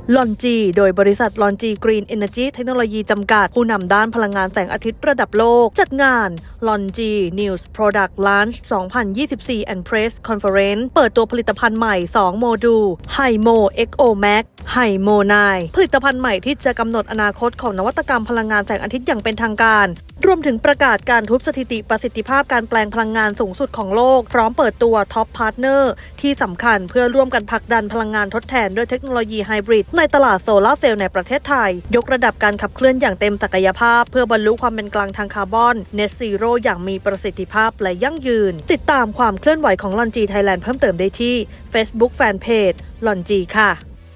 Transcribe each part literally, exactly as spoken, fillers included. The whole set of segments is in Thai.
ลอนจีโดยบริษัทลอนจีกรีนเอเนอร์จีเทคโนโลยีจำกัดผู้นำด้านพลังงานแสงอาทิตย์ระดับโลกจัดงานลอนจี News Product Launch สองพันยี่สิบสี่ and Press Conference เปิดตัวผลิตภัณฑ์ใหม่สองโมดูล HYMO เอ็กซ์ โอ แม็กซ์ HYMO ไนน์ ผลิตภัณฑ์ใหม่ที่จะกำหนดอนาคตของนวัตกรรมพลังงานแสงอาทิตย์อย่างเป็นทางการรวมถึงประกาศการทุบสถิติประสิทธิภาพการแปลงพลังงานสูงสุดของโลกพร้อมเปิดตัวท็อปพาร์ทเนอร์ที่สำคัญเพื่อร่วมกันผลักดันพลังงานทดแทนด้วยเทคโนโลยีไฮบริดในตลาดโซลาร์เซลล์ในประเทศไทยยกระดับการขับเคลื่อนอย่างเต็มศักยภาพเพื่อบรรลุความเป็นกลางทางคาร์บอน Net Zero อย่างมีประสิทธิภาพและยั่งยืนติดตามความเคลื่อนไหวของลอนจีไทยแลนด์เพิ่มเติมได้ที่ Facebook Fanpage ลอนจีค่ะ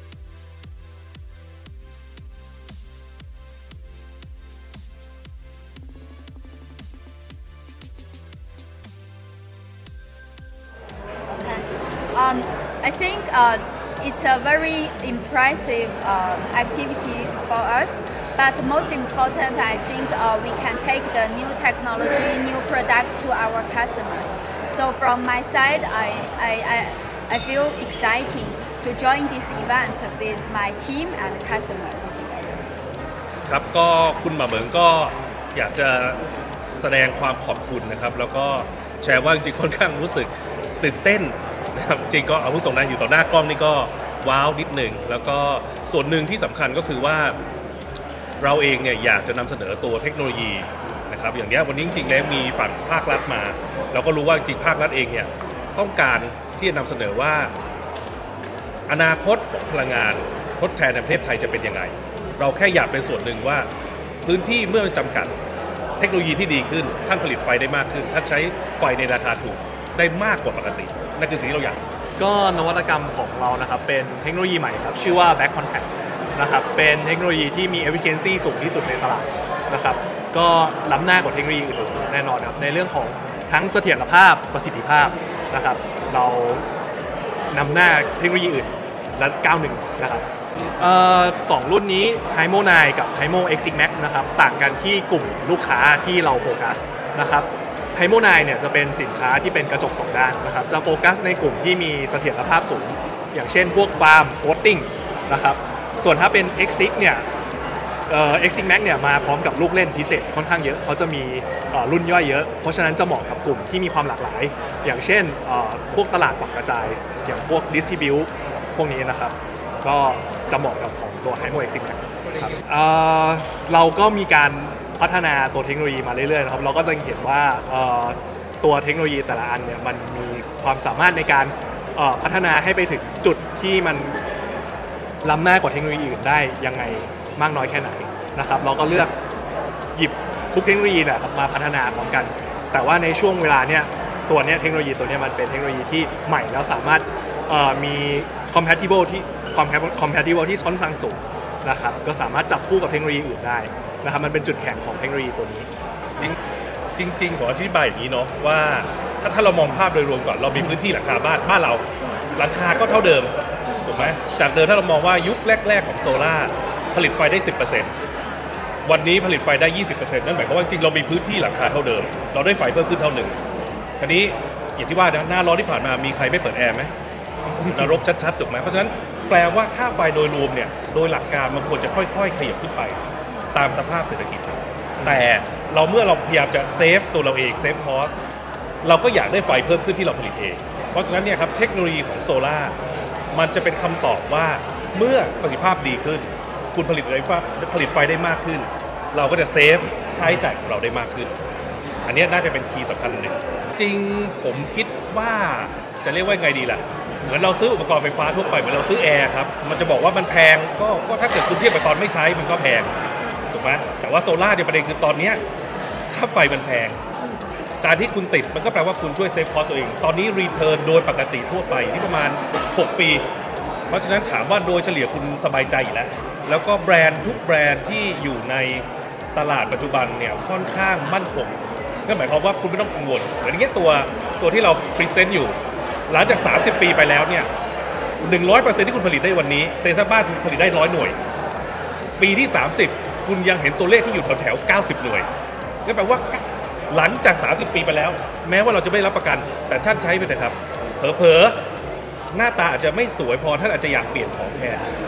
Um, I think uh, it's a very impressive uh, activity for us, but most important, I think uh, we can take the new technology, new products to our customers. So from my side, I, I, I, I feel exciting to join this event with my team and customers. ครับก็คุณหมาเหมิงก็อยากจะแสดงความขอบคุณนะครับแล้วก็แชร์ว่าจริงๆค่อนข้างรู้สึกตื่นเต้นนะครับจริงก็เอาพูดตรงนั้นอยู่ต่อหน้ากล้องนี่ก็ว้าวนิดหนึ่งแล้วก็ส่วนหนึ่งที่สำคัญก็คือว่าเราเองเนี่ยอยากจะนำเสนอตัวเทคโนโลยีนะครับอย่างนี้วันนี้จริงๆแล้วมีฝั่งภาครัฐมาเราก็รู้ว่าจริงภาครัฐเองเนี่ยต้องการที่จะนำเสนอว่าอนาคตของพลังงานทดแทนในประเทศไทยจะเป็นยังไงเราแค่อยากเป็นส่วนหนึ่งว่าพื้นที่เมื่อจำกัดเทคโนโลยีที่ดีขึ้นท่านผลิตไฟได้มากขึ้นท่านใช้ไฟในราคาถูกได้มากกว่าปกตินั่นคือสิ่งที่เราอยากก็นวัตกรรมของเรานะครับเป็นเทคโนโลยีใหม่ครับชื่อว่า Back Contact นะครับเป็นเทคโนโลยีที่มี efficiency สูงที่สุดในตลาดนะครับก็ล้ำหน้ากว่าเทคโนโลยีอื่นๆแน่นอนครับในเรื่องของทั้งเสถียรภาพประสิทธิภาพนะครับเรานำหน้าเทคโนโลยีอื่นและก้าวหนึ่งนะครับสองรุ่นนี้ HYMO ไนน์ กับ HYMO เอ็กซ์ ซิกซ์ แม็กซ์ นะครับต่างกันที่กลุ่มลูกค้าที่เราโฟกัสนะครับHYMO ไนน์ เนี่ยจะเป็นสินค้าที่เป็นกระจกสองด้านนะครับจะโฟกัสในกลุ่มที่มีเสถียรภาพสูงอย่างเช่นพวกฟาร์มโคตติ้งนะครับส่วนถ้าเป็น เอ็กซ์ ซิกซ์ เนี่ยเอ่อ เอ็กซ์ ซิกซ์ แม็กซ์ เนี่ยมาพร้อมกับลูกเล่นพิเศษค่อนข้างเยอะเขาจะมีรุ่นย่อยเยอะเพราะฉะนั้นจะเหมาะกับกลุ่มที่มีความหลากหลายอย่างเช่นพวกตลาดปรับกระจายอย่างพวกดิสทริบิวต์พวกนี้นะครับก็จะเหมาะกับของตัว HYMO เอ็กซ์ ซิกซ์ แม็กซ์ ครับเราก็มีการพัฒนาตัวเทคโนโลยีมาเรื่อยๆนะครับเราก็จะเห็นว่าตัวเทคโนโลยีแต่ละอันเนี่ยมันมีความสามารถในการพัฒนาให้ไปถึงจุดที่มันล้ำหน้ากว่าเทคโนโลยีอื่นได้ยังไงมากน้อยแค่ไหนนะครับเราก็เลือกหยิบทุกเทคโนโลยีแหละมาพัฒนาพร้อมกันแต่ว่าในช่วงเวลาเนี่ยตัวนี้เทคโนโลยีตัวนี้มันเป็นเทคโนโลยีที่ใหม่แล้วสามารถมี compatible ที่ compatible ที่ค่อนข้างสูงนะครับก็สามารถจับคู่กับเทคโนโลยีอื่นได้นะครับมันเป็นจุดแข็งของเทคโนโลยีตัวนี้จริงๆผมอธิบายอย่างนี้เนาะว่าถ้าถ้าเรามองภาพโดยรวมก่อนเรามีพื้นที่หลังคาบ้านบ้านเราหลังคาก็เท่าเดิมถูกไหมจากเดิมถ้าเรามองว่ายุคแรกๆของโซล่าผลิตไฟได้ สิบเปอร์เซ็นต์ วันนี้ผลิตไฟได้ ยี่สิบเปอร์เซ็นต์ นั่นหมายความว่าจริงเรามีพื้นที่หลังคาเท่าเดิมเราได้ไฟเพิ่มขึ้นเท่าหนึ่งทีนี้อย่างที่ว่าหน้าร้อนที่ผ่านมามีใครไม่เปิดแอร์ไหมนรกชัดๆถูกไหมเพราะฉะนั้นแปลว่าค่าไฟโดยรวมเนี่ยโดยหลักการมันควรจะค่อยๆขยับขึ้นไปตามสภาพเศรษฐกิจแต่เราเมื่อเราพยายามจะเซฟตัวเราเองเซฟคอสเราก็อยากได้ไฟเพิ่มขึ้นที่เราผลิตเองเพราะฉะนั้นเนี่ยครับเทคโนโลยีของโซล่ามันจะเป็นคำตอบว่าเมื่อประสิทธิภาพดีขึ้นคุณผลิตไฟผลิตไฟได้มากขึ้นเราก็จะเซฟค่าใช้จ่ายของเราได้มากขึ้นอันนี้น่าจะเป็นคีย์สำคัญหนึ่งจริงผมคิดว่าจะเรียกว่าไงดีล่ะเหมือนเราซื้ออุปกรณ์ไฟฟ้าทั่วไปเหมือนเราซื้อแอร์ครับมันจะบอกว่ามันแพงก็ก็ถ้าเกิดคุณเทียบกับตอนไม่ใช้มันก็แพงถูกไหมแต่ว่าโซล่าเนี่ยประเด็นคือตอนนี้ค่าไฟมันแพงการที่คุณติดมันก็แปลว่าคุณช่วยเซฟคอสตัวเองตอนนี้รีเทิร์นโดยปกติทั่วไปที่ประมาณหกปีเพราะฉะนั้นถามว่าโดยเฉลี่ยคุณสบายใจอยู่แล้วแล้วก็แบรนด์ทุกแบรนด์ที่อยู่ในตลาดปัจจุบันเนี่ยค่อนข้างมั่นคงนั่นหมายความว่าคุณไม่ต้องกังวลเหมือนอย่างเงี้ยตัวตัวที่เราพรีเซนต์อยู่หลังจากสามสิบปีไปแล้วเนี่ย หนึ่งร้อยเปอร์เซ็นต์ ที่คุณผลิตได้วันนี้เซซ่าบ้านคุณผลิตได้หนึ่งร้อยหน่วยปีที่สามสิบคุณยังเห็นตัวเลขที่อยู่แถวๆเก้าสิบหน่วยนั่นแปลว่าหลังจากสามสิบปีไปแล้วแม้ว่าเราจะไม่รับประกันแต่ท่านใช้ไปนะครับเผลอๆหน้าตาอาจจะไม่สวยพอท่านอาจจะอยากเปลี่ยนของแทน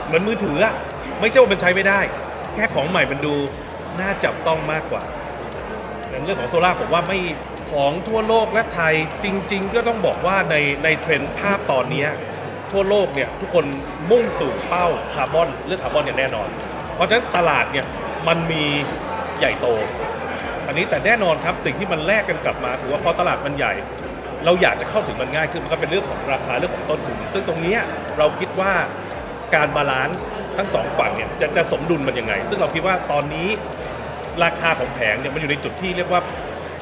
เหมือนมือถืออะไม่ใช่ว่ามันใช้ไม่ได้แค่ของใหม่มันดูน่าจับต้องมากกว่าเรื่องของโซล่าผมว่าไม่ของทั่วโลกและไทยจริงๆก็ต้องบอกว่าในในเทรนด์ภาพตอนนี้ทั่วโลกเนี่ยทุกคนมุ่งสู่เป้าคาร์บอนเรื่องคาร์บอนอย่างแน่นอนเพราะฉะนั้นตลาดเนี่ยมันมีใหญ่โตอันนี้แต่แน่นอนครับสิ่งที่มันแลกกันกลับมาถือว่าพอตลาดมันใหญ่เราอยากจะเข้าถึงมันง่ายขึ้นมันก็เป็นเรื่องของราคาเรื่องของต้นทุนซึ่งตรงนี้เราคิดว่าการบาลานซ์ทั้งสองฝั่งเนี่ยจะจะสมดุลมันยังไงซึ่งเราคิดว่าตอนนี้ราคาของแผงเนี่ยมันอยู่ในจุดที่เรียกว่า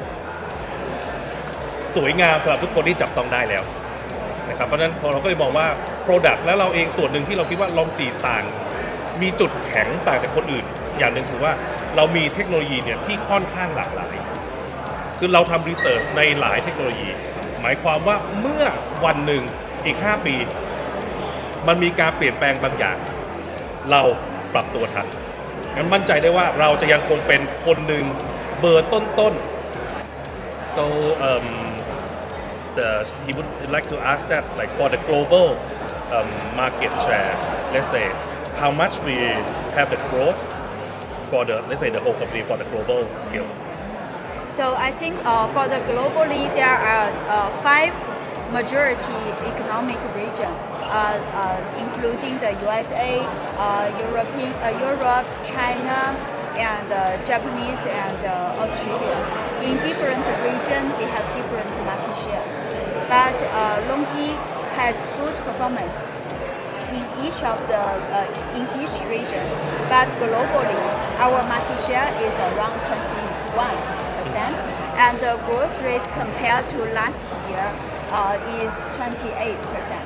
สวยงามสำหรับทุกคนที่จับต้องได้แล้วนะครับเพราะฉะนั้นพอเราก็เลยมองว่า Product แล้วเราเองส่วนหนึ่งที่เราคิดว่าลองจีต่างมีจุดแข็งต่างจากคนอื่นอย่างหนึ่งคือว่าเรามีเทคโนโลยีเนี่ยที่ค่อนข้างหลากหลายคือเราทำรีเสิร์ชในหลายเทคโนโลยีหมายความว่าเมื่อวันหนึ่งอีกห้าปีมันมีการเปลี่ยนแปลงบางอย่างเราปรับตัวทันงั้นมั่นใจได้ว่าเราจะยังคงเป็นคนหนึ่งเบอร์ต้นๆ so um, the he would like to ask that like for the global um, market share let's say how much we have the growth for the let's say the whole company for the global scale So I think uh, for the globally there are uh, five majority economic region, uh, uh, including the U S A, uh, European, uh, Europe, China, and uh, Japanese and uh, Australia. In different region, we have different market share, but uh, LONGi has good performance in each of the uh, in each region. But globally, our market share is around twenty-one percent, and the growth rate compared to last year uh, is twenty-eight percent.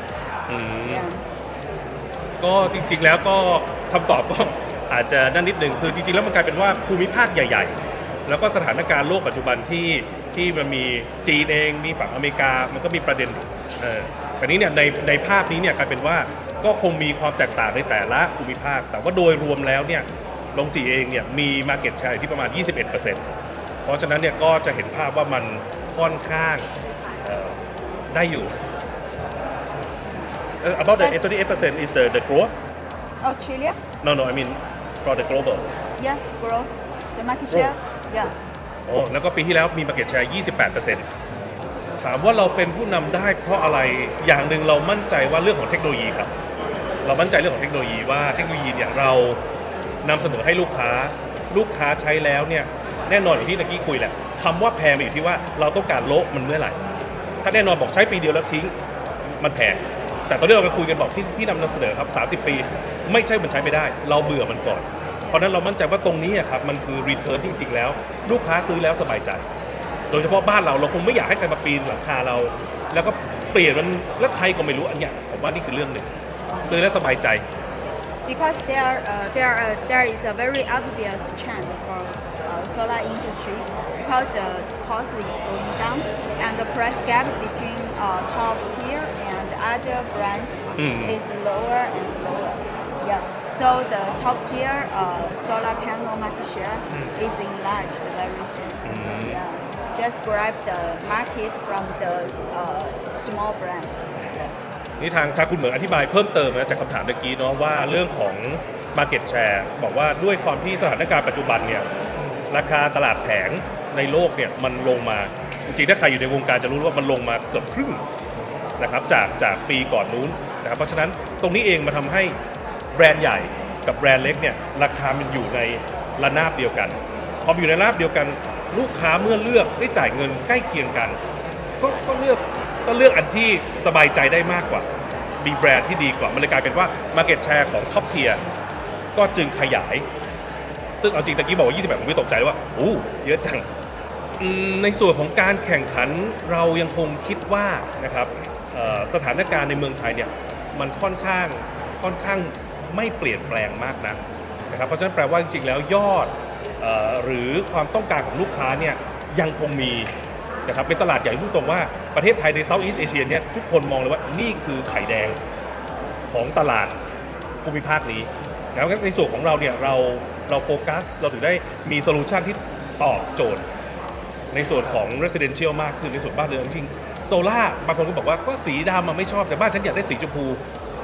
ก็จริงๆแล้วก็คำตอบก็อาจจะนั่นนิดหนึ่งคือจริงๆแล้วมันกลายเป็นว่าภูมิภาคใหญ่ๆแล้วก็สถานการณ์โลกปัจจุบันที่ที่มันมีจีนเองมีฝั่งอเมริกามันก็มีประเด็นเออแต่นี้เนี่ยในในภาพนี้เนี่ยกลายเป็นว่าก็คงมีความแตกต่างในแต่ละภูมิภาคแต่ว่าโดยรวมแล้วเนี่ยลงจีเองเนี่ยมี market share ที่ประมาณ ยี่สิบเอ็ดเปอร์เซ็นต์ เพราะฉะนั้นเนี่ยก็จะเห็นภาพว่ามันค่อนข้างได้อยู่ about the twenty-eight percent is the the growth Australia no no I mean for the global yeah growth the market share yeah โอ้แล้วก็ปีที่แล้วมี market share ยี่สิบแปดเปอร์เซ็นต์ ถามว่าเราเป็นผู้นำได้เพราะอะไรอย่างหนึ่งเรามั่นใจว่าเรื่องของเทคโนโลยีครับเรามั่นใจเรื่องของเทคโนโลยีว่าเทคโนโลยีเนี่ยเรานำเสนอให้ลูกค้าลูกค้าใช้แล้วเนี่ยแน่นอนอย่างที่ตะกี้คุยแหละคำว่าแพงมันอยู่ที่ว่าเราต้องการโละมันเมื่อไหร่ถ้าแน่นอนบอกใช้ปีเดียวแล้วทิ้งมันแพงแต่ตอนนี้เราไปคุยกันบอกที่ที่นำเสนอครับสามสิบปีไม่ใช่มันใช้ไม่ได้เราเบื่อมันก่อนเพราะนั้นเรามั่นใจว่าตรงนี้ครับมันคือรีเทิร์นจริงๆแล้วลูกค้าซื้อแล้วสบายใจโดยเฉพาะบ้านเราเราคงไม่อยากให้ใครมาปีนหลังคาเราแล้วก็เปลี่ยนมันแล้วใครก็ไม่รู้อันเนี้ยผมว่านี่คือเรื่องหนึ่งซื้อแล้วสบายใจ because there uh, there uh, there is a very obvious trend for uh, solar industry because the cost is going down and the price gap between uh, top tier and other brands mm. is lower and lower. Yeah, so the top tier uh, solar panel market share mm. is enlarged very soon. Mm. Yeah, just grab the market from the uh, small brands. นี่ทางทางคุณเหมือนอธิบายเพิ่มเติมนะจากคำถามเมื่อกี้เนาะว่าเรื่องของ market share บอกว่าด้วยความที่สถานการณ์ปัจจุบันเนี่ยราคาตลาดแผงในโลกเนี่ยมันลงมาจริงๆถ้าใครอยู่ในวงการจะรู้ว่ามันลงมาเกือบครึ่งนะครับจากจากปีก่อนนู้นนะครับเพราะฉะนั้นตรงนี้เองมาทำให้แบรนด์ใหญ่กับแบรนด์เล็กเนี่ยราคามันอยู่ในระนาบเดียวกันพออยู่ในระนาบเดียวกันลูกค้าเมื่อเลือกได้จ่ายเงินใกล้เคียงกันก็ก็เลือกก็เลือกอันที่สบายใจได้มากกว่ามีแบรนด์ที่ดีกว่ามันเลยกลายเป็นว่า market share ของท็อปเทียร์ก็จึงขยายซึ่งเอาจริงตะกี้บอกว่ายี่สิบแปดผมไม่ตกใจว่าโอ้เยอะจังในส่วนของการแข่งขันเรายังคงคิดว่านะครับสถานการณ์ในเมืองไทยเนี่ยมันค่อนข้างค่อนข้างไม่เปลี่ยนแปลงมากนะนะครับเพราะฉะนั้นแปลว่าจริงๆแล้วยอดหรือความต้องการของลูกค้าเนี่ยยังคงมีนะครับเป็นตลาดใหญ่พูดตรงว่าประเทศไทยในเซาท์อีสต์เอเชียเนี่ยทุกคนมองเลยว่านี่คือไข่แดงของตลาดภูมิภาคนี้แล้วในส่วนของเราเนี่ยเราเราโฟกัสเราถึงได้มีโซลูชันที่ตอบโจทย์ในส่วนของ residential มากขึ้นในส่วนบ้านเรือนจริงโซล่าบางคนก็บอกว่าก็สีดำมันไม่ชอบแต่บ้านฉันอยากได้สีชมพู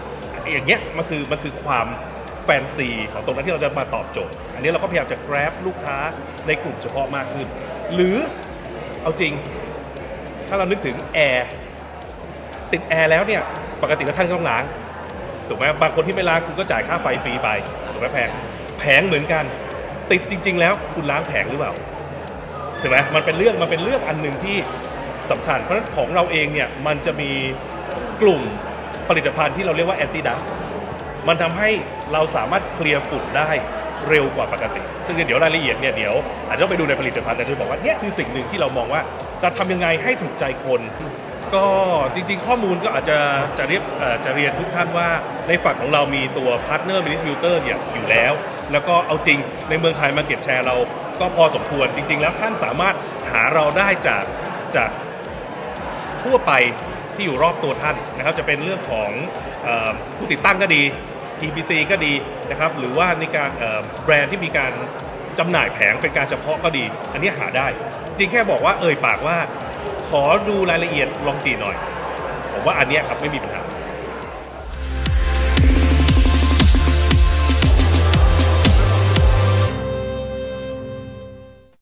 อย่างเงี้ยมันคือมันคือความแฟนซีของตรงนั้นที่เราจะมาตอบโจทย์อันนี้เราก็พยายามจะ grab ลูกค้าในกลุ่มเฉพาะมากขึ้นหรือเอาจริงถ้าเรานึกถึงแอร์ติดแอร์แล้วเนี่ยปกติแล้วท่านก็ต้องล้างถูกไหมบางคนที่ไม่ล้างคุณก็จ่ายค่าไฟฟรีไปถูกไหมแพงแผงเหมือนกันติดจริงๆแล้วคุณล้างแผงหรือเปล่าใช่ไหมมันเป็นเรื่องมันเป็นเรื่องอันหนึ่งที่สำคัญเพราะฉะนั้นของเราเองเนี่ยมันจะมีกลุ่มผลิตภัณฑ์ที่เราเรียกว่า anti dust มันทำให้เราสามารถเคลียร์ฝุ่นได้เร็วกว่าปกติซึ่งเดี๋ยวรายละเอียดเนี่ยเดี๋ยวอาจจะต้องไปดูในผลิตภัณฑ์แต่จะบอกว่าเนี่ยคือสิ่งหนึ่งที่เรามองว่าจะทำยังไงให้ถูกใจคนก็จริงๆข้อมูลก็อาจจะจะเรียกจะเรียนทุกท่านว่าในฝั่งของเรามีตัว partner distributor เนี่ยอยู่แล้วแล้วก็เอาจริงในเมืองไทย market share เราก็พอสมควรจริงๆแล้วท่านสามารถหาเราได้จากจากทั่วไปที่อยู่รอบตัวท่านนะครับจะเป็นเรื่องของเอ่อผู้ติดตั้งก็ดี อี พี ซี ก็ดีนะครับหรือว่าในการแบรนด์ที่มีการจำหน่ายแผงเป็นการเฉพาะก็ดีอันนี้หาได้จริงแค่บอกว่าเอ่ยปากว่าขอดูรายละเอียดลองจีหน่อยผมว่าอันนี้ครับไม่มีปัญหา